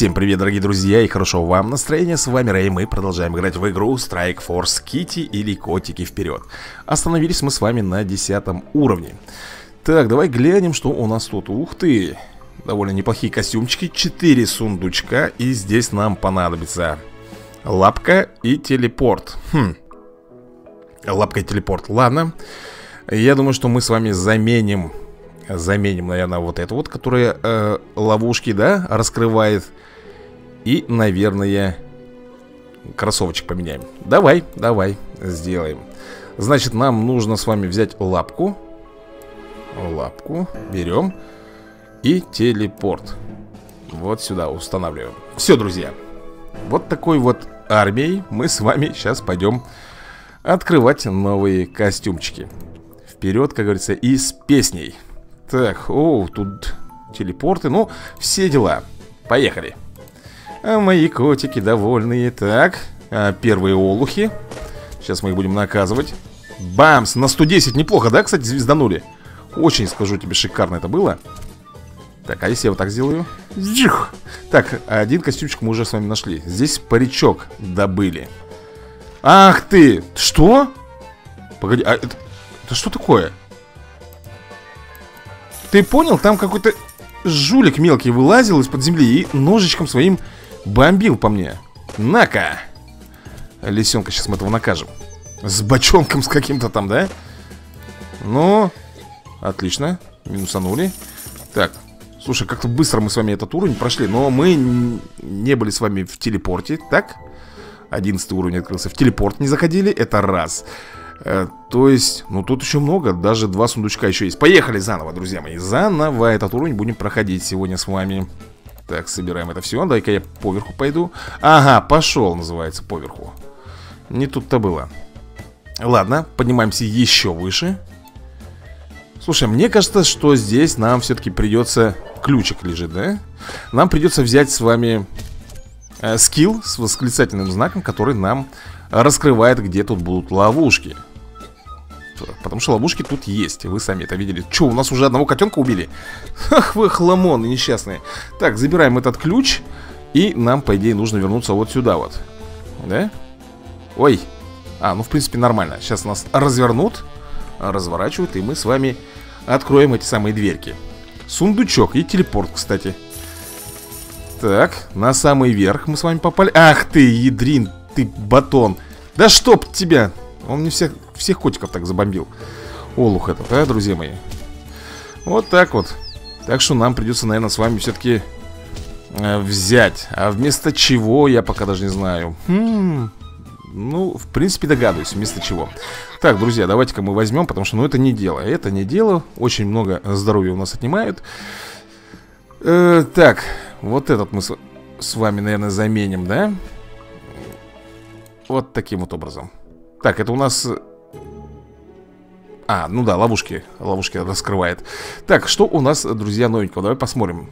Всем привет, дорогие друзья, и хорошего вам настроения. С вами Рэй, мы продолжаем играть в игру Strike Force Kitty или Котики вперед. Остановились мы с вами на 10 уровне. Так, давай глянем, что у нас тут. Ух ты, довольно неплохие костюмчики, 4 сундучка. И здесь нам понадобится лапка и телепорт. Лапка и телепорт, ладно. Я думаю, что мы с вами заменим, наверное, вот эту вот, которая ловушки, да, раскрывает. И, наверное, кроссовочек поменяем. Давай, сделаем. Значит, нам нужно с вами взять лапку. Лапку берем. И телепорт. Вот сюда устанавливаем. Все, друзья. Вот такой вот армией мы с вами сейчас пойдем открывать новые костюмчики. Вперед, как говорится, и с песней. Так, тут телепорты, ну, все дела. Поехали. А мои котики довольные. Так, первые олухи. Сейчас мы их будем наказывать. Бамс, на 110, неплохо, да, кстати, звезданули. Очень, скажу тебе, шикарно это было. Так, а если я вот так сделаю? Джих! Так, один костюмчик мы уже с вами нашли. Здесь паричок добыли. Ах ты, что? Погоди, а это что такое? Ты понял? Там какой-то жулик мелкий вылазил из-под земли и ножичком своим бомбил по мне. На-ка! Лисенка, сейчас мы этого накажем. С бочонком с каким-то там, да? Ну, отлично, минусанули. Так, слушай, как-то быстро мы с вами этот уровень прошли. Но мы не были с вами в телепорте. Так, 11 уровень открылся. В телепорт не заходили, это раз. То есть, ну тут еще много. Даже 2 сундучка еще есть. Поехали заново, друзья мои. Заново этот уровень будем проходить сегодня с вами. Так, собираем это все. Дай-ка я поверху пойду. Ага, пошел, называется, поверху. Не тут-то было. Ладно, поднимаемся еще выше. Слушай, мне кажется, что здесь нам все-таки придется... Ключик лежит, да? Нам придется взять с вами скилл с восклицательным знаком, который нам раскрывает, где тут будут ловушки. Потому что ловушки тут есть, вы сами это видели. Че, у нас уже одного котенка убили? Ах вы хламоны несчастные. Так, забираем этот ключ. И нам, по идее, нужно вернуться вот сюда вот. Да? Ой. Ну в принципе нормально. Сейчас нас развернут, разворачивают, и мы с вами откроем эти самые дверки. Сундучок и телепорт, кстати. Так, на самый верх мы с вами попали. Ах ты, ядрин, ты батон. Да чтоб тебя. Он мне всех котиков так забомбил. Олух этот, друзья мои. Вот так вот. Так что нам придется, наверное, с вами все-таки взять. А вместо чего, я пока даже не знаю. Ну, в принципе, догадываюсь, вместо чего. Так, друзья, давайте-ка мы возьмем, потому что, ну, это не дело. Это не дело. Очень много здоровья у нас отнимают. Так, вот этот мы с вами, наверное, заменим, да? Вот таким вот образом. Так, это у нас... ну да, ловушки. Ловушки раскрывает. Так, что у нас, друзья, новенького? Давай посмотрим.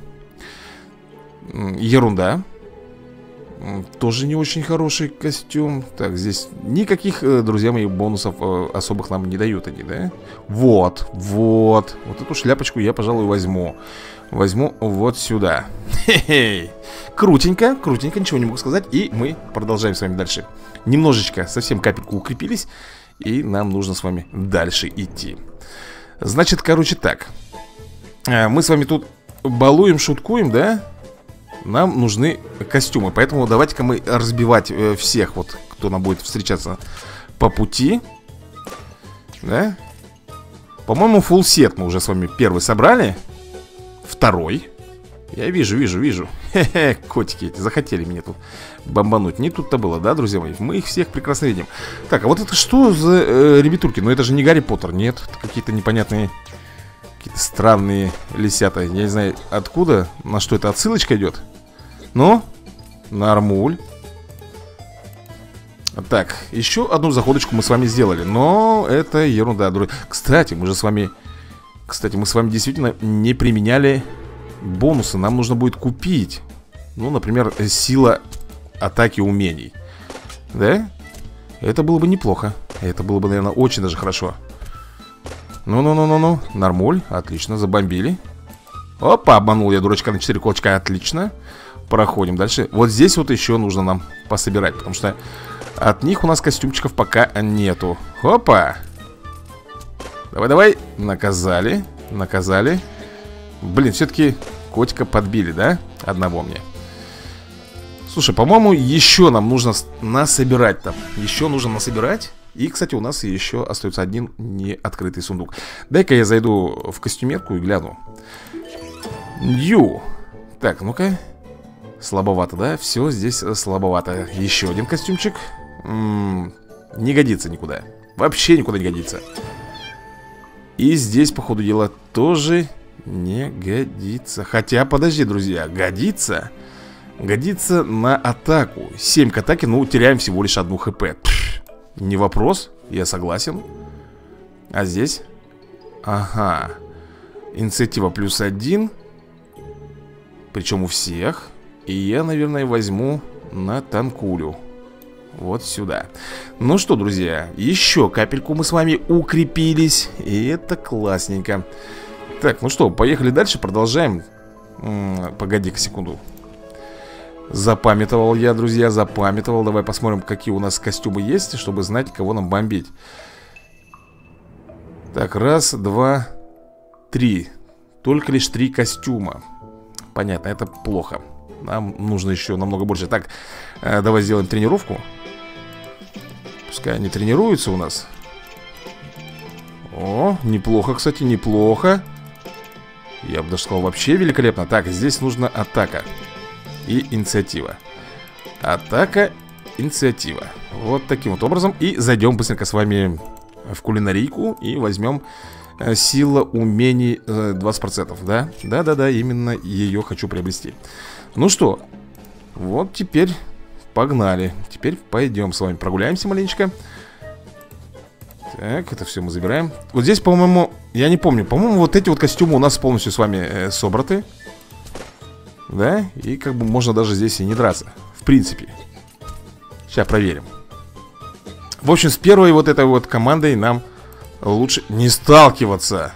Ерунда. Тоже не очень хороший костюм. Так, здесь никаких, друзья мои, бонусов особых нам не дают они, да? Вот. Вот эту шляпочку я, пожалуй, возьму. Возьму вот сюда. Хе-хей. Крутенько, ничего не могу сказать. И мы продолжаем с вами дальше. Немножечко, совсем капельку укрепились. И нам нужно с вами дальше идти. Значит, короче, так. Мы с вами тут балуем, шуткуем, да? Нам нужны костюмы. Поэтому давайте-ка мы разбивать всех, вот, кто нам будет встречаться по пути. Да? По-моему, full сет мы уже с вами первый собрали. Второй. Я вижу. Хе-хе, котики эти захотели меня тут бомбануть. Не тут-то было, да, друзья мои? Мы их всех прекрасно видим. Так, а вот это что за ребятурки? Ну это же не Гарри Поттер, нет? Какие-то непонятные, какие-то странные лисята. Я не знаю откуда, на что это отсылочка идет. Ну, нормуль. Так, еще одну заходочку мы с вами сделали. Но это ерунда, друзья. Кстати, мы с вами действительно не применяли бонусы. Нам нужно будет купить. Ну, например, сила атаки умений. Да? Это было бы неплохо. Это было бы, наверное, очень даже хорошо. Ну, нормуль, отлично, забомбили. Опа, обманул я дурачка на 4 колочка. Отлично. Проходим дальше. Вот здесь вот еще нужно нам пособирать, потому что от них у нас костюмчиков пока нету. Опа. Давай. Наказали. Блин, все-таки котика подбили, да? Одного мне. Слушай, по-моему, еще нам нужно насобирать там. Еще нужно насобирать. И, кстати, у нас еще остается один неоткрытый сундук. Дай-ка я зайду в костюмерку и гляну. Так, ну-ка. Слабовато, да? Все здесь слабовато. Еще один костюмчик. Не годится никуда. Вообще никуда не годится. И здесь, по ходу дела, тоже не годится. Хотя, подожди, друзья, годится. Годится на атаку. 7 к атаке, ну, теряем всего лишь 1 хп. Не вопрос, я согласен. А здесь? Ага. Инициатива +1. Причем у всех. И я, наверное, возьму на танкулю. Вот сюда. Ну что, друзья, еще капельку мы с вами укрепились. И это классненько. Так, ну что, поехали дальше, продолжаем. Погоди-ка секунду. Запамятовал я, друзья, запамятовал. Давай посмотрим, какие у нас костюмы есть, чтобы знать, кого нам бомбить. Так, 1, 2, 3. Только лишь 3 костюма. Понятно, это плохо. Нам нужно еще намного больше. Так, давай сделаем тренировку. Пускай они тренируются у нас. О, неплохо, кстати, неплохо. Я бы даже сказал, вообще великолепно. Так, здесь нужна атака и инициатива. Атака, инициатива. Вот таким вот образом. И зайдем быстренько с вами в кулинарийку и возьмем сила умений 20%, да? Да, именно ее хочу приобрести. Ну что, вот теперь погнали. Теперь пойдем с вами прогуляемся маленечко. Так, это все мы забираем. Вот здесь, по-моему, я не помню, по-моему, вот эти вот костюмы у нас полностью с вами собраты. Да, и как бы можно даже здесь и не драться. В принципе. Сейчас проверим. В общем, с первой вот этой вот командой нам лучше не сталкиваться.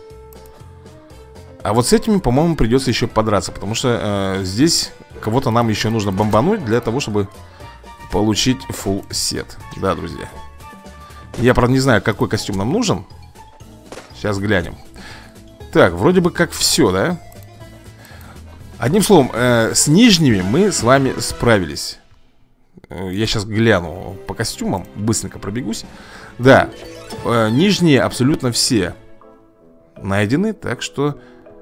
А вот с этими, по-моему, придется еще подраться. Потому что здесь кого-то нам еще нужно бомбануть для того, чтобы получить full сет. Да, друзья. Я, правда, не знаю, какой костюм нам нужен. Сейчас глянем. Так, вроде бы как все, да? Одним словом, с нижними мы с вами справились. Я сейчас гляну по костюмам. Быстренько пробегусь. Да, нижние абсолютно все найдены. Так что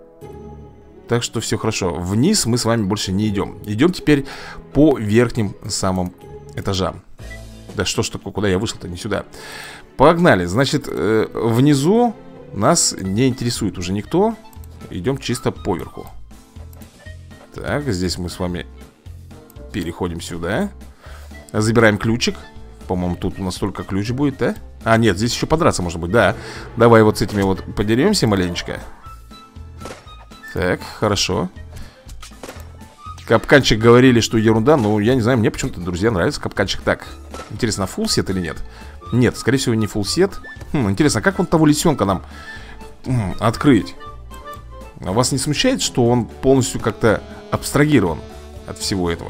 все хорошо. Вниз мы с вами больше не идем. Идем теперь по верхним самым этажам. Да что ж такое, куда я вышел-то, не сюда. Погнали, значит, внизу нас не интересует уже никто. Идем чисто поверху. Так, здесь мы с вами переходим сюда. Забираем ключик. По-моему, тут у нас только ключ будет, да? А, нет, здесь еще подраться может быть, да. Давай вот с этими вот подеремся маленечко. Так, хорошо. Капканчик говорили, что ерунда. Но я не знаю, мне почему-то, друзья, нравится капканчик. Так, интересно, фулл сет или нет? Нет, скорее всего, не фулл сет. Интересно, как вот того лисенка нам открыть? А вас не смущает, что он полностью как-то абстрагирован от всего этого?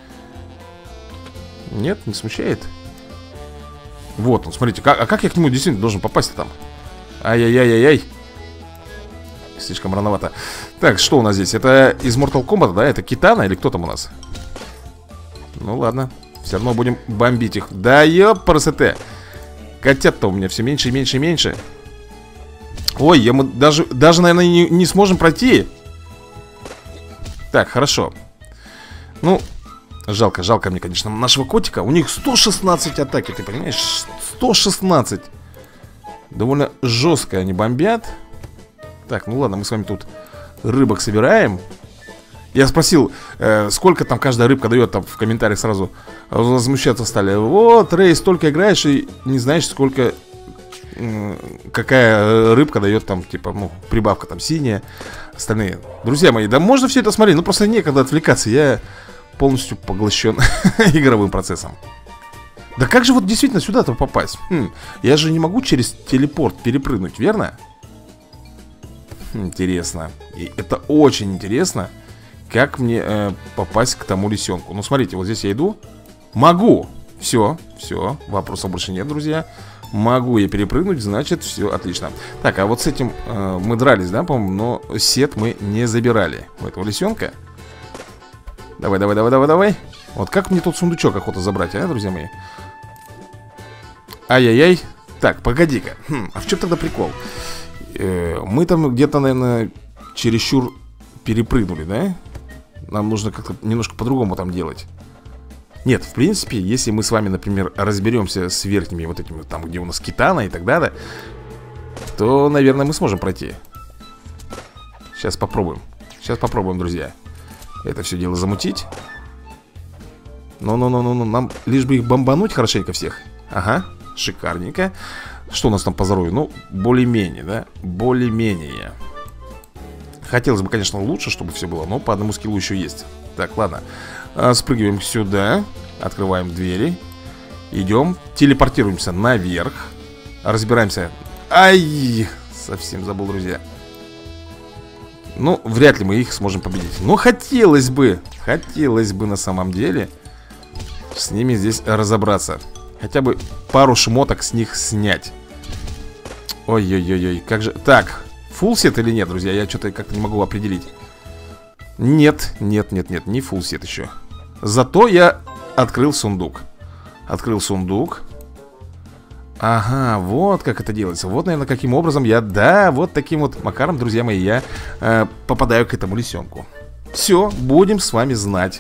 Нет, не смущает? Вот он, смотрите, как я к нему действительно должен попасть там? Ай-яй-яй-яй-яй. Слишком рановато. Так, что у нас здесь? Это из Mortal Kombat, да? Это Китана или кто там у нас? Ну ладно, все равно будем бомбить их. Да ёпарасоте. Котят-то у меня все меньше и меньше и меньше. Ой, мы даже наверное, не сможем пройти. Так, хорошо. Ну, жалко мне, конечно, нашего котика. У них 116 атаки, ты понимаешь? 116. Довольно жестко они бомбят. Так, ну ладно, мы с вами тут рыбок собираем. Я спросил, сколько там каждая рыбка дает. Там в комментариях сразу возмущаться стали. Вот, Рэй, столько играешь и не знаешь, сколько... Какая рыбка дает там, типа, ну, прибавка там синяя. Остальные. Друзья мои, да можно все это смотреть. Ну просто некогда отвлекаться. Я полностью поглощен игровым процессом. Да как же вот действительно сюда-то попасть? Я же не могу через телепорт перепрыгнуть, верно? Интересно. И это очень интересно. Как мне попасть к тому лисенку? Ну, смотрите, вот здесь я иду. Могу. Все, все, вопросов больше нет, друзья. Могу я перепрыгнуть, значит, все отлично. Так, а вот с этим мы дрались, да, по-моему. Но сет мы не забирали у этого лисенка. Давай, давай, давай, давай, давай. Вот как мне тот сундучок охота забрать, а, друзья мои? Ай-яй-яй. Так, погоди-ка. А в чем тогда прикол? Мы там где-то, наверное, чересчур перепрыгнули, да? Нам нужно как-то немножко по-другому там делать. Нет, в принципе, если мы с вами, например, разберемся с верхними вот этими, там, где у нас китана и так далее, то, наверное, мы сможем пройти. Сейчас попробуем. Сейчас попробуем, друзья. Это все дело замутить. Ну-ну-ну-ну-ну. Нам лишь бы их бомбануть хорошенько всех. Ага, шикарненько. Что у нас там по здоровью? Ну, более-менее, да? Более-менее. Хотелось бы, конечно, лучше, чтобы все было, но по одному скиллу еще есть. Так, ладно. Спрыгиваем сюда. Открываем двери. Идем, телепортируемся наверх. Разбираемся. Ай! Совсем забыл, друзья. Ну, вряд ли мы их сможем победить. Но хотелось бы на самом деле с ними здесь разобраться. Хотя бы пару шмоток с них снять. Ой-ой-ой-ой, как же... Так, фулсет или нет, друзья? Я что-то как-то не могу определить. Нет, нет, нет, нет, не фулсет еще. Зато я открыл сундук. Открыл сундук. Ага, вот как это делается. Вот, наверное, каким образом я... Да, вот таким вот макаром, друзья мои, я попадаю к этому лисенку. Все, будем с вами знать.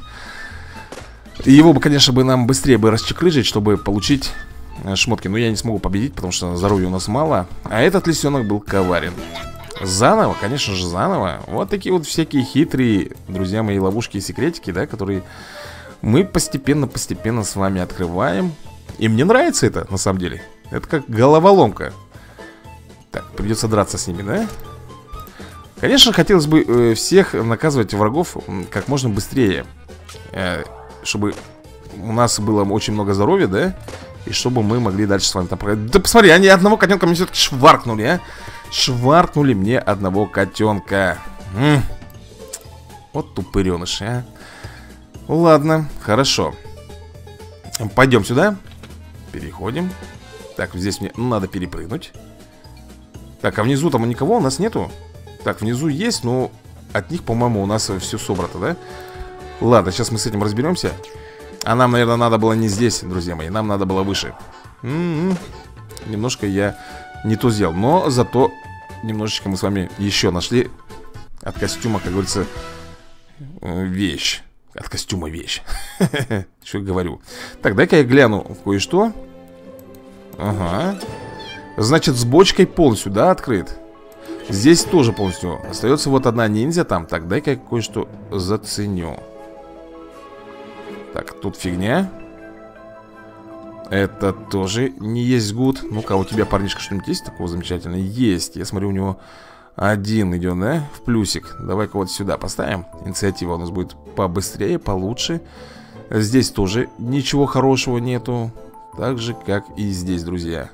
Его бы, конечно, нам быстрее бы расчекрыжить, чтобы получить шмотки. Но я не смогу победить, потому что здоровья у нас мало. А этот лисенок был коварен. Заново, конечно же, заново. Вот такие вот всякие хитрые, друзья мои, ловушки и секретики, да, которые мы постепенно с вами открываем. И мне нравится это, на самом деле. Это как головоломка. Так, придется драться с ними, да? Конечно, хотелось бы всех наказывать врагов как можно быстрее, чтобы у нас было очень много здоровья, да? И чтобы мы могли дальше с вами там проходить. Да посмотри, они одного котенка мне все-таки шваркнули, а? Шваркнули мне одного котенка. Вот тупыреныши, а. Ладно, хорошо. Пойдем сюда. Переходим. Так, здесь мне надо перепрыгнуть. Так, а внизу там никого у нас нету? Так, внизу есть, но от них, по-моему, у нас все собрано, да? Ладно, сейчас мы с этим разберемся. А нам, наверное, надо было не здесь, друзья мои. Нам надо было выше. Немножко я не то сделал. Но зато немножечко мы с вами еще нашли от костюма, как говорится, вещь. От костюма вещь. Что я говорю. Так, дай-ка я гляну кое-что. Ага. Значит, с бочкой полностью, да, открыт. Здесь тоже полностью. Остается вот одна ниндзя там. Так, дай-ка я кое-что заценю. Так, тут фигня. Это тоже не есть гуд. Ну-ка, у тебя, парнишка, что-нибудь есть такого замечательного? Есть. Я смотрю, у него один идет, да? В плюсик. Давай-ка вот сюда поставим. Инициатива у нас будет побыстрее, получше. Здесь тоже ничего хорошего нету. Так же, как и здесь, друзья.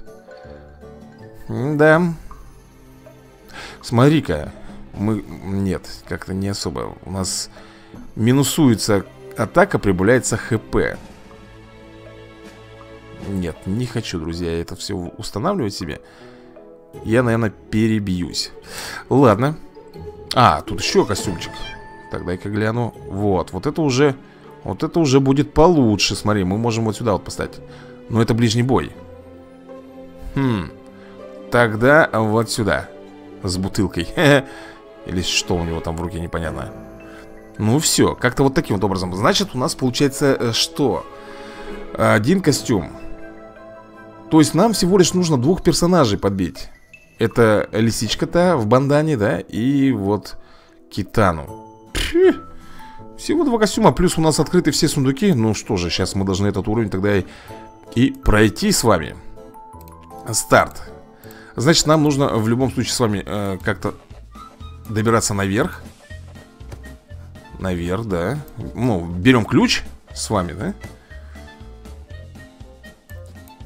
Да. Смотри-ка. Нет, как-то не особо. У нас минусуется атака, прибавляется ХП. Нет, не хочу, друзья, это все устанавливать себе. Я, наверное, перебьюсь. Ладно. А, тут еще костюмчик. Так, дай-ка гляну. Вот это уже будет получше. Смотри, мы можем вот сюда вот поставить. Но это ближний бой. Тогда вот сюда. С бутылкой. Или что у него там в руке, непонятно. Ну все, как-то вот таким вот образом. Значит, у нас получается что? Один костюм. То есть нам всего лишь нужно двух персонажей подбить. Это лисичка-то в бандане, да? И вот Китану. Всего два костюма. Плюс у нас открыты все сундуки. Ну что же, сейчас мы должны этот уровень тогда и пройти с вами. Старт. Значит, нам нужно в любом случае с вами как-то добираться наверх. Наверх, да. Ну, берем ключ с вами, да?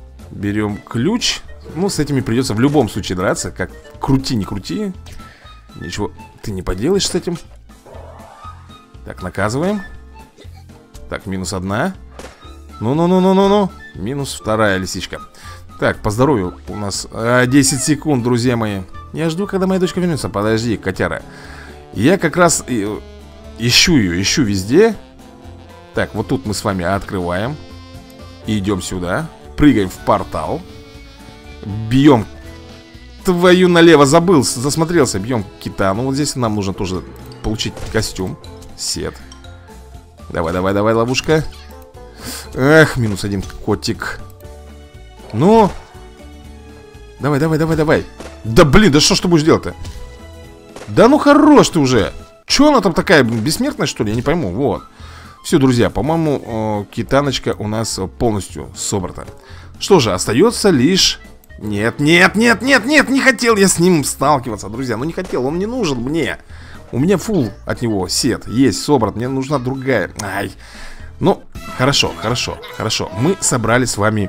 Берем ключ. Ну, с этими придется в любом случае драться. Как крути, не крути. Ничего ты не поделаешь с этим. Так, наказываем. Так, минус одна. Ну-ну-ну-ну-ну-ну. Минус вторая лисичка. Так, по здоровью у нас 10 секунд, друзья мои. Я жду, когда моя дочка вернется. Подожди, котяра. Я как раз ищу ее, ищу везде. Так, вот тут мы с вами открываем. И идем сюда. Прыгаем в портал. Бьем. Твою налево, забыл, засмотрелся. Бьем китану. Вот здесь нам нужно тоже получить костюм. Сет. Давай, давай, давай, ловушка. Эх, минус один котик. Ну. Давай, давай, давай, давай. Да блин, да что ж ты будешь делать-то? Да ну хорош ты уже. Че она там такая, бессмертная что ли? Я не пойму, вот. Все, друзья, по-моему, китаночка у нас полностью собрана. Что же, остается лишь... Нет, нет, нет, нет, нет, не хотел я с ним сталкиваться, друзья. Ну не хотел, он не нужен мне. У меня фул от него сет есть, собран, мне нужна другая. Ай. Ну, хорошо, хорошо, хорошо. Мы собрали с вами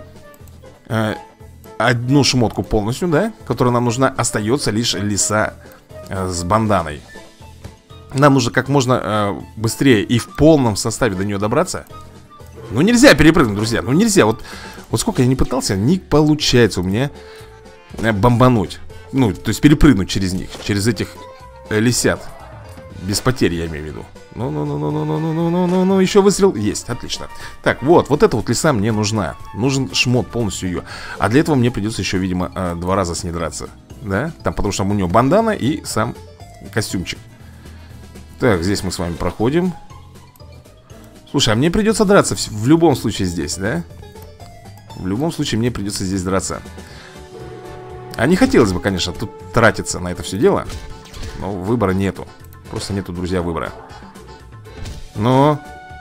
одну шмотку полностью, да, которая нам нужна. Остается лишь лиса с банданой. Нам нужно как можно быстрее и в полном составе до нее добраться. Ну нельзя перепрыгнуть, друзья. Ну нельзя, вот сколько я не пытался, не получается у меня бомбануть. Ну, то есть перепрыгнуть через них, через этих лисят. Без потерь, я имею в виду. Ну, еще выстрел. Есть, отлично. Так, вот эта вот лиса мне нужна. Нужен шмот, полностью ее. А для этого мне придется еще, видимо, 2 раза с ней драться. Да? Там, потому что у нее бандана и сам костюмчик. Так, здесь мы с вами проходим. Слушай, а мне придется драться в любом случае здесь, да? В любом случае мне придется здесь драться. А не хотелось бы, конечно, тут тратиться на это все дело. Но выбора нету. Просто нету, друзья, выбора. Но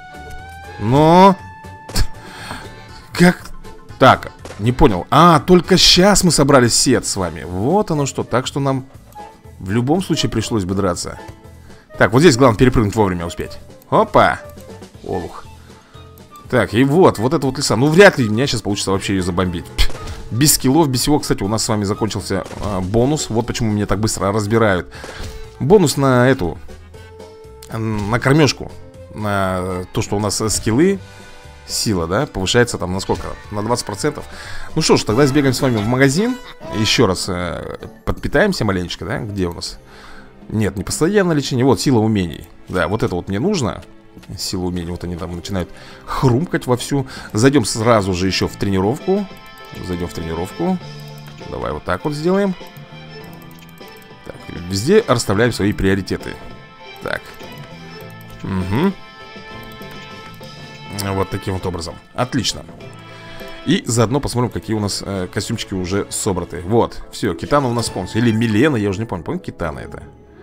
как? Так, не понял. А, только сейчас мы собрали сет с вами. Вот оно что. Так что нам в любом случае пришлось бы драться. Так, вот здесь главное перепрыгнуть вовремя успеть. Опа. Олух. Так, и вот эта вот лиса. Ну, вряд ли у меня сейчас получится вообще ее забомбить. Без скиллов, без всего. Кстати, у нас с вами закончился бонус. Вот почему меня так быстро разбирают. Бонус на эту, на кормежку. На то, что у нас скиллы, сила, да, повышается там на сколько? На 20%. Ну что ж, тогда сбегаем с вами в магазин. Еще раз подпитаемся маленечко, да. Где у нас? Нет, не постоянное лечение. Вот, сила умений. Да, вот это вот мне нужно. Сила умений, вот они там начинают хрумкать вовсю. Зайдем сразу же еще в тренировку. Зайдем в тренировку. Давай вот так вот сделаем. Так, везде расставляем свои приоритеты. Так. Угу. Вот таким вот образом. Отлично. И заодно посмотрим, какие у нас костюмчики уже собраны. Вот, все, Китана у нас полностью. Или Милена, я уже не помню. Помню, Китана это.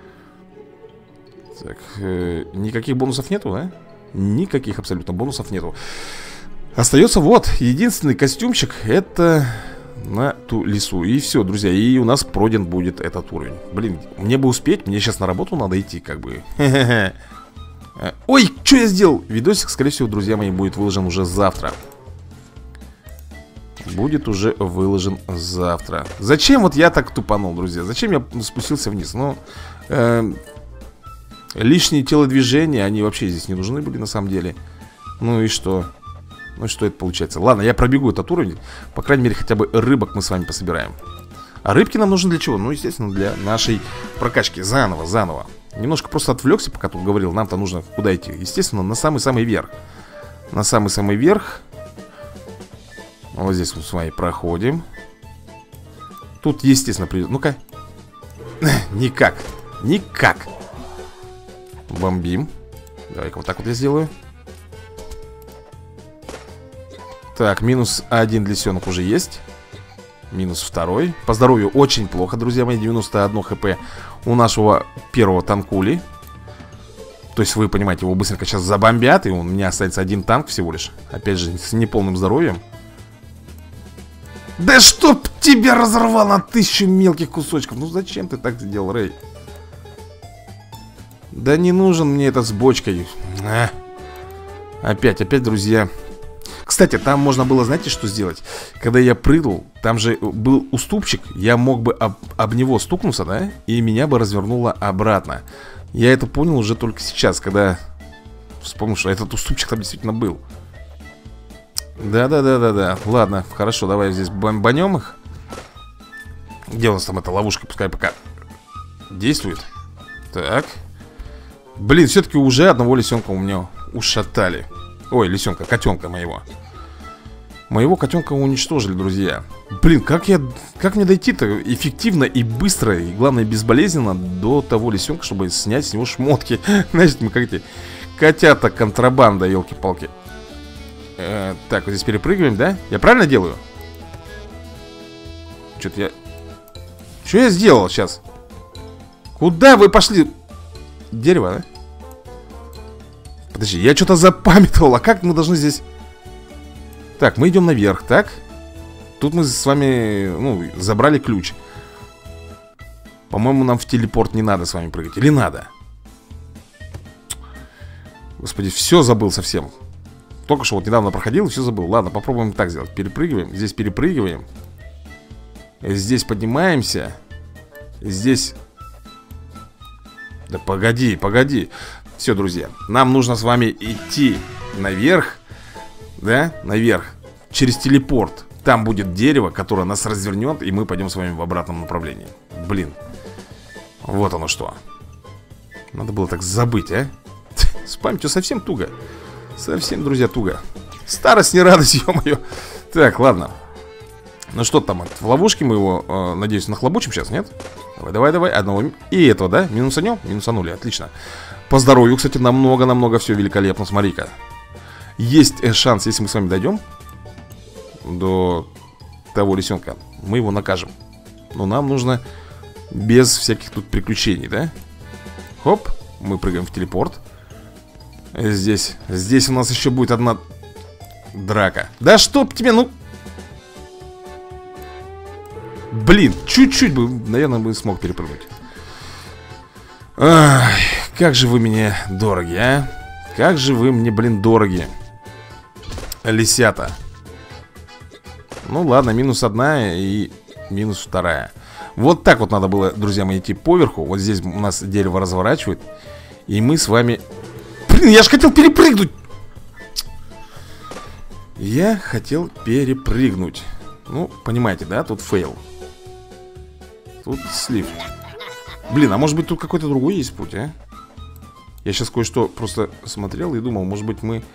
Так, никаких бонусов нету, да? Никаких абсолютно бонусов нету. Остается вот, единственный костюмчик. Это на ту лису. И все, друзья, и у нас пройден будет этот уровень. Блин, мне бы успеть, мне сейчас на работу надо идти, как бы. Ой, что я сделал? Видосик, скорее всего, друзья мои, будет выложен уже завтра. Будет уже выложен завтра. Зачем вот я так тупанул, друзья? Зачем я спустился вниз? Ну, лишние телодвижения, они вообще здесь не нужны были на самом деле. Ну и что? Ну что это получается? Ладно, я пробегу этот уровень. По крайней мере, хотя бы рыбок мы с вами пособираем. А рыбки нам нужны для чего? Ну, естественно, для нашей прокачки. Заново. Немножко просто отвлекся, пока тут говорил. Нам-то нужно куда идти? Естественно, на самый-самый верх. На самый-самый верх. Вот здесь мы с вами проходим. Тут, естественно, ну-ка. Никак. Бомбим. Давай-ка вот так вот я сделаю. Так, минус 1 лисенок уже есть. Минус 2. По здоровью очень плохо, друзья мои. 91 хп у нашего первого танкули. То есть вы понимаете, его быстренько сейчас забомбят. И у меня останется один танк всего лишь. Опять же, с неполным здоровьем. Да чтоб тебя разорвало на 1000 мелких кусочков. Ну зачем ты так сделал, Рэй? Да не нужен мне этот с бочкой. Опять, друзья. Кстати, там можно было, знаете, что сделать? Когда я прыгнул, там же был уступчик. Я мог бы об него стукнуться, да? И меня бы развернуло обратно. Я это понял уже только сейчас, когда вспомнил, что этот уступчик там действительно был. Да. Ладно, хорошо, давай здесь бомбанем их. Где у нас там эта ловушка? Пускай пока действует. Так. Блин, все-таки уже одного лисенка у меня ушатали. Ой, лисенка, котенка моего. Моего котенка уничтожили, друзья. Блин, как мне дойти-то эффективно и быстро, и главное безболезненно до того лисенка, чтобы снять с него шмотки. Значит, мы как эти котята контрабанда, елки-палки. Так, вот здесь перепрыгиваем, да? Я правильно делаю? Что-то я... Что я сделал сейчас? Куда вы пошли? Дерево, да? Подожди, я что-то запамятовал. А как мы должны здесь... Так, мы идем наверх, так? Тут мы с вами, ну, забрали ключ. По-моему, нам в телепорт не надо с вами прыгать. Или надо? Господи, все забыл совсем. Только что вот недавно проходил и все забыл. Ладно, попробуем так сделать. Перепрыгиваем, здесь перепрыгиваем. Здесь поднимаемся. Здесь... Да погоди. Все, друзья, нам нужно с вами идти наверх. Да, наверх. Через телепорт. Там будет дерево, которое нас развернет, и мы пойдем с вами в обратном направлении. Блин. Вот оно что. Надо было так забыть, а? С памятью совсем туго. Совсем, друзья, туго. Старость не радость, ё-моё. Так, ладно. Ну что там, в ловушке мы его, надеюсь, нахлобучим сейчас, нет? Давай, одного. И этого, да? Минусанем? Минусанули, отлично. По здоровью, кстати, намного все великолепно, смотри-ка. Есть шанс, если мы с вами дойдем до того лисенка, мы его накажем. Но нам нужно без всяких тут приключений, да? Хоп, мы прыгаем в телепорт. Здесь у нас еще будет одна драка. Да чтоб тебе, ну... Блин, чуть-чуть бы, наверное, бы смог перепрыгнуть. Ай, как же вы мне дороги, а? Как же вы мне, блин, дороги. Лисята. Ну ладно, минус одна и минус вторая. Вот так вот надо было, друзья мои, идти поверху. Вот здесь у нас дерево разворачивает. И мы с вами... Блин, я же хотел перепрыгнуть. Я хотел перепрыгнуть. Ну, понимаете, да? Тут фейл. Тут слив. Блин, а может быть тут какой-то другой есть путь, а? Я сейчас кое-что просто смотрел и думал, может быть мы...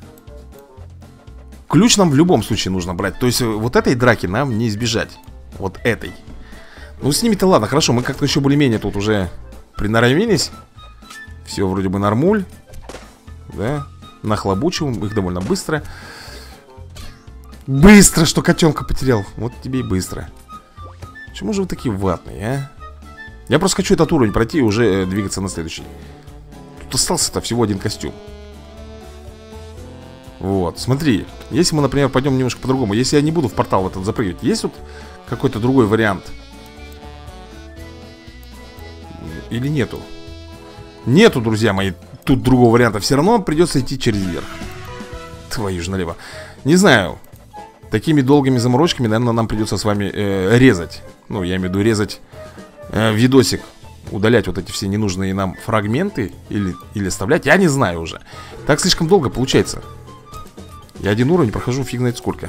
Ключ нам в любом случае нужно брать. То есть вот этой драки нам не избежать. Вот этой. Ну с ними-то ладно, хорошо. Мы как-то еще более-менее тут уже приноровились. Все вроде бы нормуль. Да, нахлобучиваем их довольно быстро. Быстро, что котенка потерял. Вот тебе и быстро. Почему же вы такие ватные, а? Я просто хочу этот уровень пройти и уже двигаться на следующий. Тут остался-то всего один костюм. Вот, смотри. Если мы, например, пойдем немножко по-другому. Если я не буду в портал в этот запрыгивать, есть вот какой-то другой вариант? Или нету? Нету, друзья мои. Тут другого варианта. Все равно придется идти через верх. Твою ж налево. Не знаю. Такими долгими заморочками, наверное, нам придется с вами резать. Ну, я имею в виду резать видосик. Удалять вот эти все ненужные нам фрагменты. Или оставлять, я не знаю уже. Так слишком долго получается. Я один уровень прохожу фиг знает сколько.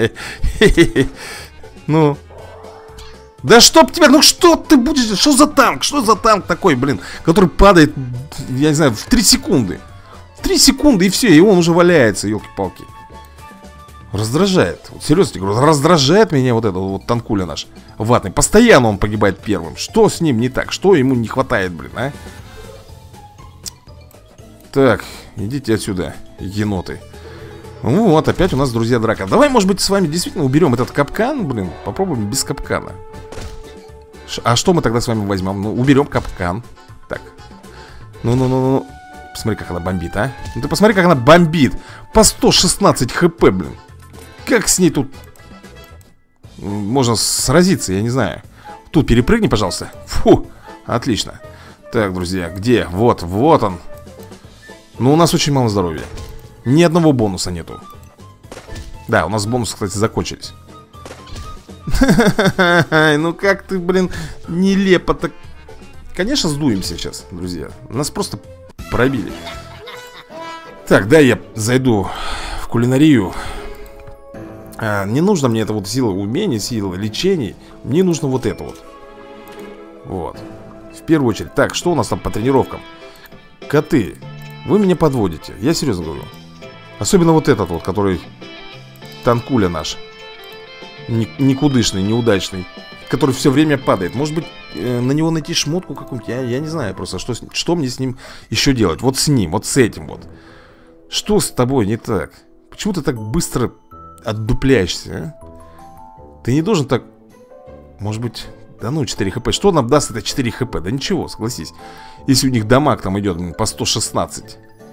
Ну. Да чтоб тебя, ну что ты будешь, что за танк? Что за танк такой, блин, который падает, я не знаю, в 3 секунды. 3 секунды и все, и он уже валяется, елки-палки. Раздражает, вот серьезно тебе говорю, раздражает меня вот этот вот танкуля наш ватный. Постоянно он погибает первым. Что с ним не так, что ему не хватает, блин, а? Так, идите отсюда, еноты. Ну вот, опять у нас, друзья, драка. Давай, может быть, с вами действительно уберем этот капкан, блин. Попробуем без капкана. А что мы тогда с вами возьмем? Ну, уберем капкан. Так. Ну. Посмотри, как она бомбит, а. Ну ты посмотри, как она бомбит. По 116 хп, блин. Как с ней тут можно сразиться, я не знаю. Тут перепрыгни, пожалуйста. Фу, отлично. Так, друзья, где? Вот он. Ну, у нас очень мало здоровья. Ни одного бонуса нету. Да, у нас бонусы, кстати, закончились. Ну как ты, блин, нелепо так. Конечно, сдуем сейчас, друзья. Нас просто пробили. Так, да, я зайду в кулинарию. Не нужно мне это вот сила умений, сила лечений. Мне нужно вот это вот. Вот. В первую очередь. Так, что у нас там по тренировкам? Коты, вы меня подводите. Я серьезно говорю. Особенно вот этот вот, который танкуля наш. Никудышный, неудачный. Который все время падает. Может быть, на него найти шмотку какую-нибудь. Я не знаю просто, что мне с ним еще делать. Вот с ним, вот с этим вот. Что с тобой не так? Почему ты так быстро отдупляешься, а? Ты не должен так... Может быть... Да ну, 4 хп. Что нам даст это 4 хп? Да ничего, согласись. Если у них дамаг там идет по 116.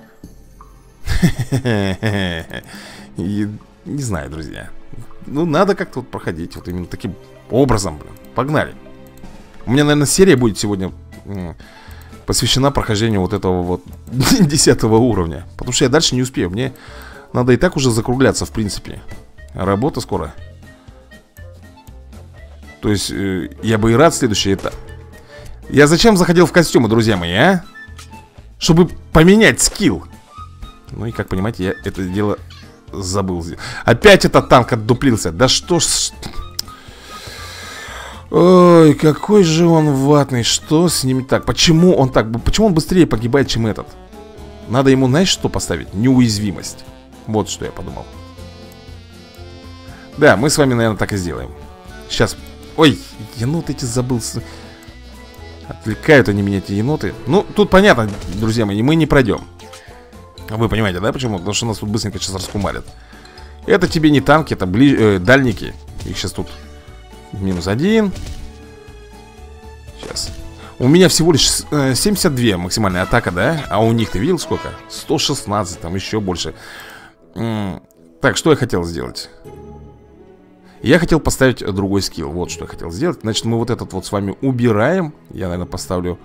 И не знаю, друзья. Ну, надо как-то вот проходить вот именно таким образом, блин. Погнали. У меня, наверное, серия будет сегодня посвящена прохождению вот этого вот 10 уровня. Потому что я дальше не успею. Мне надо и так уже закругляться, в принципе. Работа скоро. То есть, я бы и рад следующий этап. Я зачем заходил в костюмы, друзья мои, а? Чтобы поменять скилл. Ну и, как понимаете, я это дело забыл. Опять этот танк отдуплился. Да что ж... Ой, какой же он ватный. Что с ним так? Почему он так? Почему он быстрее погибает, чем этот? Надо ему, знаешь, что поставить? Неуязвимость. Вот что я подумал. Да, мы с вами, наверное, так и сделаем. Сейчас. Ой, еноты эти забылся. Отвлекают они меня, эти еноты. Ну, тут понятно, друзья мои, мы не пройдем. Вы понимаете, да, почему? Потому что нас тут быстренько сейчас раскумарят. Это тебе не танки, это дальники. Их сейчас тут -1. Сейчас. У меня всего лишь 72 максимальная атака, да? А у них, ты видел сколько? 116, там еще больше. Так, что я хотел сделать? Я хотел поставить другой скилл. Вот что я хотел сделать. Значит, мы вот этот вот с вами убираем. Я, наверное, поставлю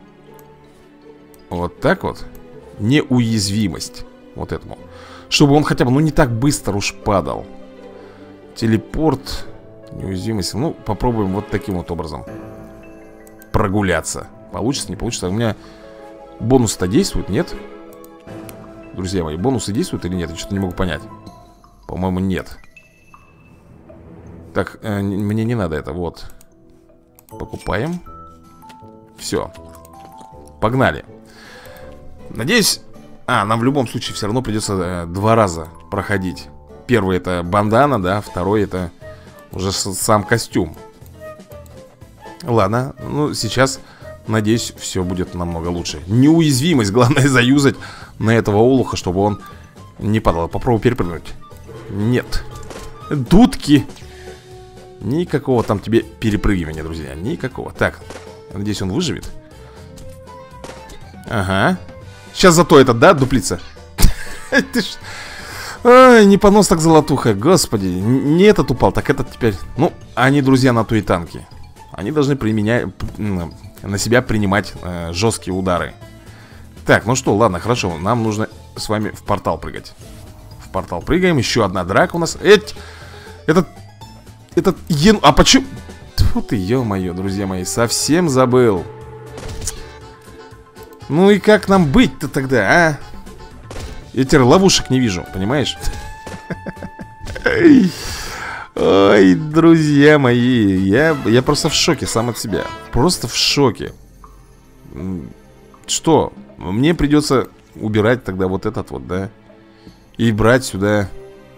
вот так вот. Неуязвимость. Вот этому. Чтобы он хотя бы, ну, не так быстро уж падал. Телепорт. Неуязвимость. Ну, попробуем вот таким вот образом прогуляться. Получится, не получится. У меня бонус-то действует, нет? Друзья мои, бонусы действуют или нет? Я что-то не могу понять. По-моему, нет. Так, мне не надо это, вот. Покупаем. Все. Погнали. Надеюсь... нам в любом случае все равно придется 2 раза проходить. Первый это бандана, да. Второй это уже сам костюм. Ладно, ну сейчас, надеюсь, все будет намного лучше. Неуязвимость, главное заюзать на этого олуха, чтобы он не падал. Попробую перепрыгнуть. Нет. Дудки. Никакого там тебе перепрыгивания, друзья. Никакого. Так, надеюсь, он выживет. Ага. Сейчас зато этот, да, дуплится. Ой, не понос так золотуха. Господи, не этот упал, так этот теперь. Ну, они, друзья, на то и танки. Они должны на себя принимать жесткие удары. Так, ну что, ладно, хорошо. Нам нужно с вами в портал прыгать. В портал прыгаем, еще одна драка у нас. А почему? Тьфу ты, ё-моё, друзья мои, совсем забыл. Ну и как нам быть-то тогда, а? Я теперь ловушек не вижу, понимаешь? Ой, друзья мои, я просто в шоке сам от себя. Просто в шоке. Что? Мне придется убирать тогда вот этот вот, да? И брать сюда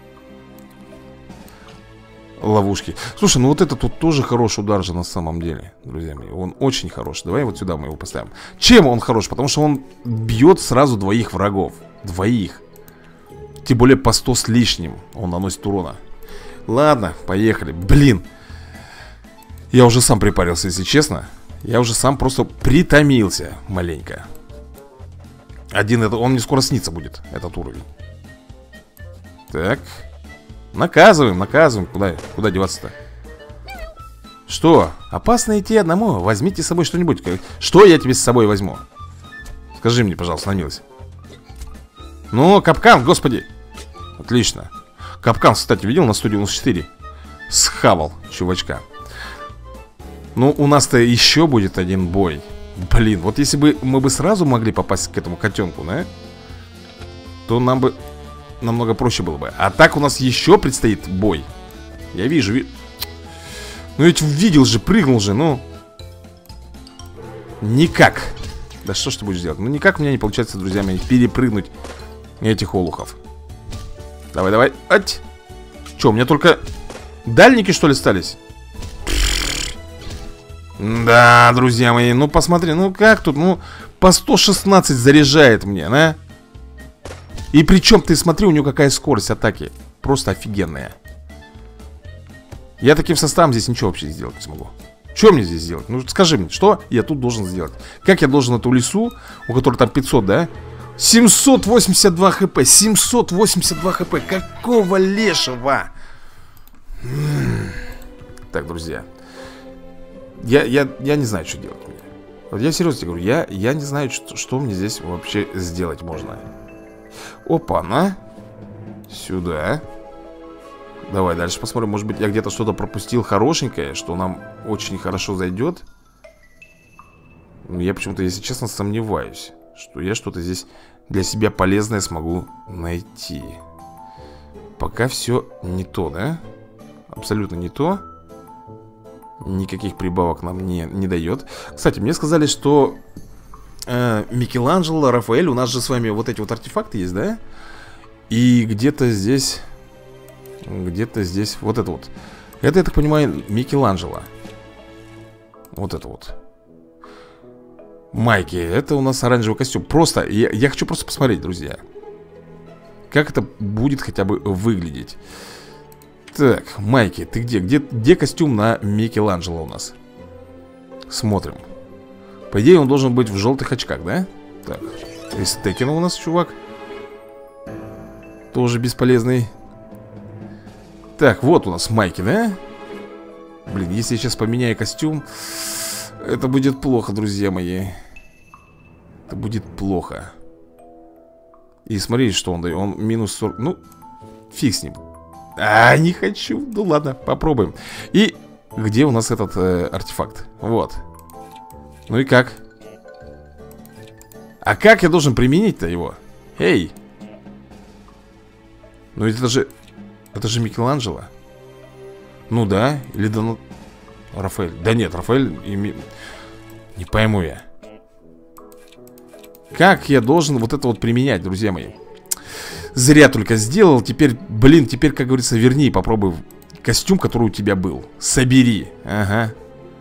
ловушки. Слушай, ну вот этот вот тоже хороший удар же на самом деле, друзья мои. Он очень хороший. Давай вот сюда мы его поставим. Чем он хорош? Потому что он бьет сразу 2 врагов. 2. Тем более по 100 с лишним он наносит урона. Ладно, поехали. Блин. Я уже сам припарился, если честно. Я уже сам просто притомился маленько. Он мне скоро снится будет, этот уровень. Так. Наказываем. Куда деваться-то? Что? Опасно идти одному? Возьмите с собой что-нибудь. Что я тебе с собой возьму? Скажи мне, пожалуйста, на милость. Ну, капкан, господи. Отлично. Капкан, кстати, видел на 194? Схавал чувачка. Ну, у нас-то еще будет один бой. Блин, вот если бы мы бы сразу могли попасть к этому котенку, да, то нам бы намного проще было бы. А так у нас еще предстоит бой. Я вижу. Ну ведь видел же, прыгнул же, ну. Никак. Да что ж ты будешь делать? Ну никак у меня не получается, друзья мои, перепрыгнуть этих олухов. Давай, давай. Ать. Че, у меня только дальники, что ли, остались? Да, друзья мои, ну посмотри, ну как тут, ну по 116 заряжает мне, да? И причем, ты смотри, у него какая скорость атаки. Просто офигенная. Я таким составом здесь ничего вообще сделать не смогу. Что мне здесь сделать? Ну скажи мне, что я тут должен сделать? Как я должен эту лису, у которой там 500, да? 782 хп, 782 хп. Какого лешего? Так, друзья, я не знаю, что делать мне. Вот я серьезно говорю, я не знаю, что мне здесь вообще сделать можно. Опа-на. Сюда. Давай дальше посмотрим. Может быть, я где-то что-то пропустил хорошенькое, что нам очень хорошо зайдет. Но я почему-то, если честно, сомневаюсь, что я что-то здесь для себя полезное смогу найти. Пока все не то, да? Абсолютно не то. Никаких прибавок нам не дает. Кстати, мне сказали, что Микеланджело, Рафаэль, у нас же с вами вот эти вот артефакты есть, да? И где-то здесь вот это вот. Это, я так понимаю, Микеланджело. Вот это вот. Майки, это у нас оранжевый костюм. Просто, я хочу просто посмотреть, друзья, как это будет хотя бы выглядеть. Так, Майки, ты где? Где костюм на Микеланджело у нас? Смотрим. По идее, он должен быть в желтых очках, да? Так, из Текена у нас чувак. Тоже бесполезный. Так, вот у нас Майки, да? Блин, если я сейчас поменяю костюм, это будет плохо, друзья мои. Это будет плохо. И смотрите, что он дает. Он минус 40. Ну, фиг с ним. Не хочу. Ну ладно, попробуем. И где у нас этот артефакт? Вот. Ну и как? А как я должен применить-то его? Эй! Ну это же Микеланджело. Ну да, или да, ну, Рафаэль. Да нет, Рафаэль не пойму я. Как я должен вот это вот применять, друзья мои? Зря только сделал. Теперь, блин, теперь, как говорится, верни и попробуй костюм, который у тебя был. Собери. Ага.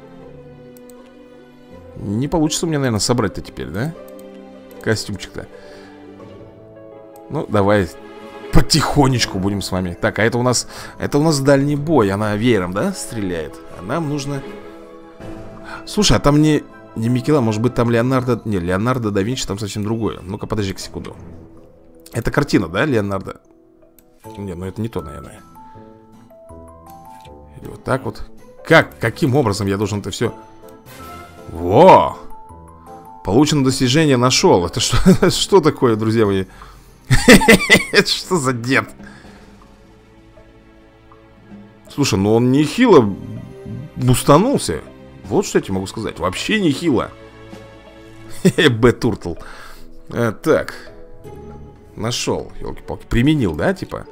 Не получится у меня, наверное, собрать-то теперь, да? Костюмчик-то. Ну, давай потихонечку будем с вами. Так, а это у нас дальний бой. Она веером, да, стреляет? А нам нужно... Слушай, а там не Микеланджело, может быть, там Леонардо... Не, Леонардо да Винчи, там совсем другое. Ну-ка, подожди-ка секунду. Это картина, да, Леонардо? Не, ну это не то, наверное. Или вот так вот. Каким образом я должен это все... Во! Получено достижение, нашел. Это что, что такое, друзья мои? Это что за дед? Слушай, ну он нехило бустанулся. Вот что я тебе могу сказать. Вообще нехило. Б-туртл. Так. Нашел, елки-палки. Применил, да, типа?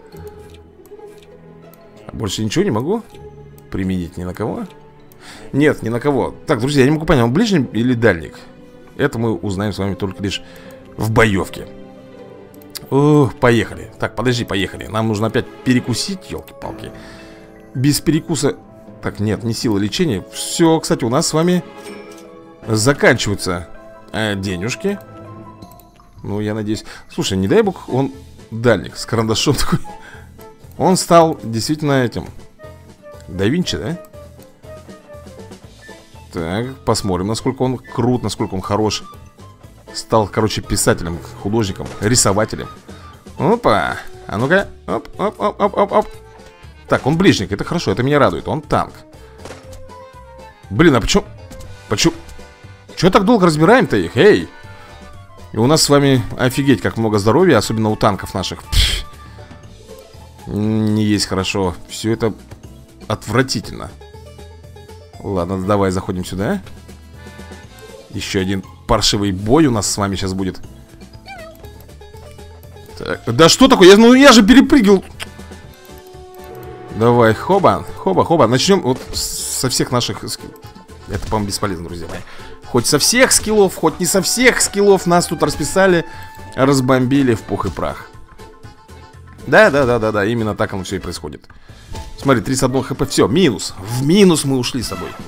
Больше ничего не могу применить ни на кого? Нет, ни на кого. Так, друзья, я не могу понять, он ближний или дальник? Это мы узнаем с вами только лишь в боевке. Поехали. Так, подожди, поехали. Нам нужно опять перекусить, елки-палки. Без перекуса... Так, нет, не сила лечения. Все, кстати, у нас с вами заканчиваются денежки. Ну, я надеюсь... Слушай, не дай бог, он дальник с карандашом такой. Он стал действительно этим да Винчи, да? Так, посмотрим, насколько он крут, насколько он хорош. Стал, короче, писателем, художником, рисователем. Опа, а ну-ка. Оп. Так, он ближник, это хорошо, это меня радует. Он танк. Блин, а почему? Чего так долго разбираем-то их? Эй! И у нас с вами, офигеть, как много здоровья, особенно у танков наших. Не есть хорошо. Все это отвратительно. Ладно, давай заходим сюда. Еще один паршивый бой у нас с вами сейчас будет. Так, да что такое? Ну я же перепрыгивал. Давай, хоба, хоба, хоба. Начнем вот со всех наших... Это, по-моему, бесполезно, друзья мои. Хоть со всех скиллов, хоть не со всех скиллов нас тут расписали, разбомбили в пух и прах. Да, именно так оно все и происходит. Смотри, 31 хп, все, минус. В минус мы ушли с тобой.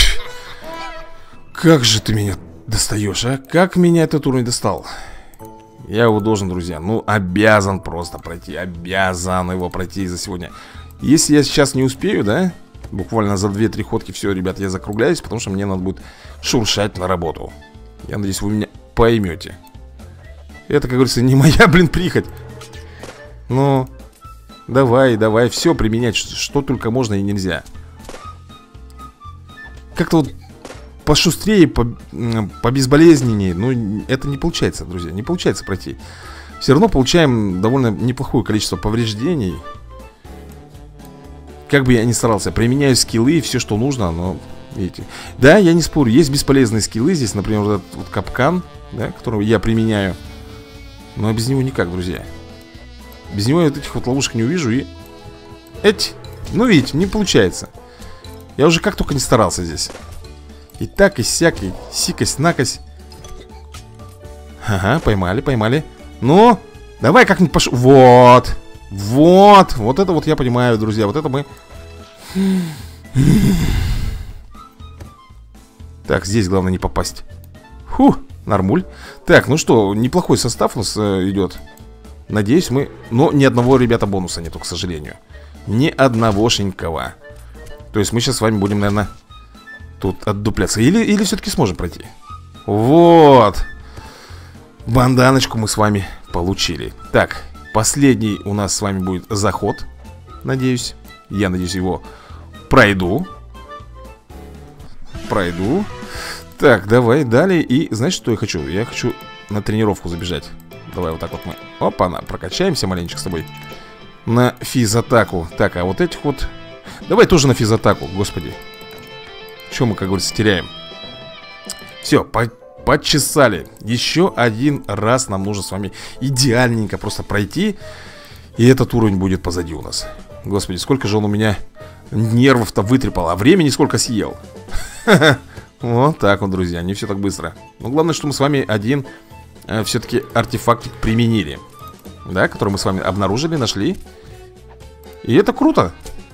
Как же ты меня достаешь, а? Как меня этот уровень достал? Я его должен, друзья, ну, обязан просто пройти. Обязан его пройти за сегодня. Если я сейчас не успею, да, буквально за 2-3 ходки, все, ребят, я закругляюсь, потому что мне надо будет шуршать на работу. Я надеюсь, вы меня поймете. Это, как говорится, не моя, блин, прихоть. Ну, давай, все применять, что только можно и нельзя. Как-то вот пошустрее, побезболезненнее. Ну, это не получается, друзья, не получается пройти. Все равно получаем довольно неплохое количество повреждений. Как бы я ни старался, применяю скиллы и все, что нужно, но, видите. Да, я не спорю, есть бесполезные скиллы здесь. Например, вот этот вот капкан, да, которого я применяю. Но без него никак, друзья. Без него я вот этих вот ловушек не увижу и... Ну, видите, не получается. Я уже как только не старался здесь. И так, и сяк, и сикость-накость. Ага, поймали. Ну, давай как-нибудь Вот это вот я понимаю, друзья. Вот это мы... Так, здесь главное не попасть. Нормуль. Так, ну что, неплохой состав у нас идет. Надеюсь, мы... Но ни одного, ребята, бонуса нету, к сожалению. Ни одногошенького. То есть мы сейчас с вами будем, наверное, тут отдупляться. Или все-таки сможем пройти. Вот. Банданочку мы с вами получили. Так, последний у нас с вами будет заход. Надеюсь. Я надеюсь, его пройду. Так, давай далее. И знаешь, что я хочу? Я хочу на тренировку забежать. Давай вот так вот мы, опа-на, прокачаемся маленечко с тобой. На физатаку. Так, а вот этих вот... Давай тоже на физатаку, господи. Что мы, как говорится, теряем? Все, подчесали. Еще один раз нам нужно с вами идеальненько просто пройти. И этот уровень будет позади у нас. Господи, сколько же он у меня нервов-то вытрепал, а времени сколько съел. Вот так вот, друзья, не все так быстро. Но главное, что мы с вами один все-таки артефактик применили. Да, который мы с вами обнаружили, нашли. И это круто.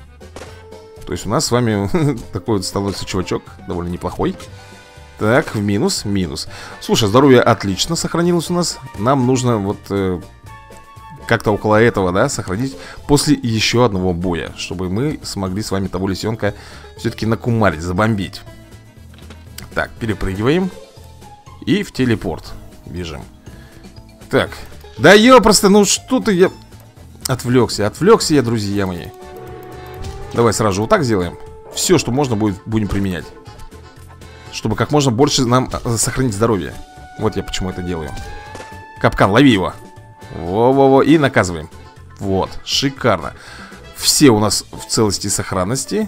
То есть у нас с вами такой вот становится чувачок, довольно неплохой. Так, в минус. Слушай, здоровье отлично сохранилось у нас. Нам нужно вот как-то около этого, да, сохранить после еще одного боя, чтобы мы смогли с вами того лисенка все-таки накумарить, забомбить. Так, перепрыгиваем. И в телепорт бежим. Так, да просто, ну что-то я... Отвлекся я, друзья мои. Давай сразу же вот так сделаем. Все, что можно, будем применять. Чтобы как можно больше нам сохранить здоровье. Вот я почему это делаю. Капкан, лови его. Во-во-во, и наказываем. Вот, шикарно. Все у нас в целости и сохранности.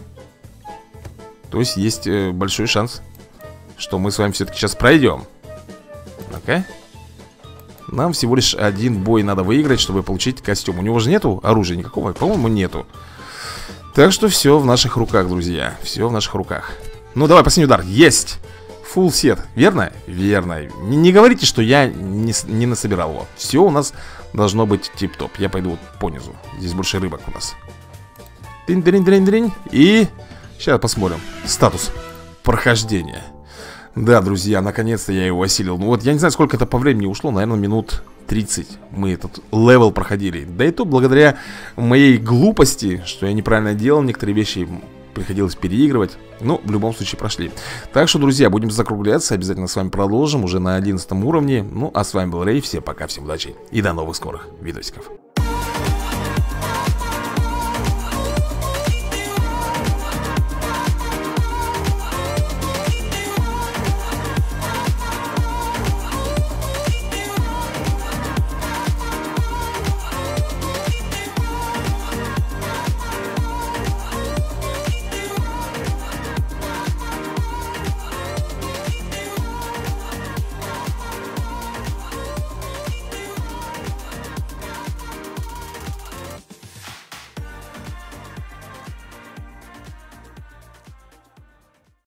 То есть есть большой шанс, что мы с вами все-таки сейчас пройдем. Ну-ка. Нам всего лишь один бой надо выиграть, чтобы получить костюм. У него же нету оружия никакого, по-моему, нету. Так что все в наших руках, друзья. Все в наших руках. Ну, давай, последний удар. Есть! Фулл сет, верно? Верно. Не говорите, что я не насобирал его. Все у нас должно быть тип-топ. Я пойду вот по низу. Здесь больше рыбок у нас. Тринь-тринь-тринь-тринь. И сейчас посмотрим. Статус прохождения. Да, друзья, наконец-то я его осилил. Ну вот, я не знаю, сколько это по времени ушло. Наверное, минут 30 мы этот левел проходили. Да и то благодаря моей глупости, что я неправильно делал. Некоторые вещи приходилось переигрывать. Но в любом случае прошли. Так что, друзья, будем закругляться. Обязательно с вами продолжим уже на 11 уровне. Ну, а с вами был Рэй. Всем пока, всем удачи и до новых скорых видосиков.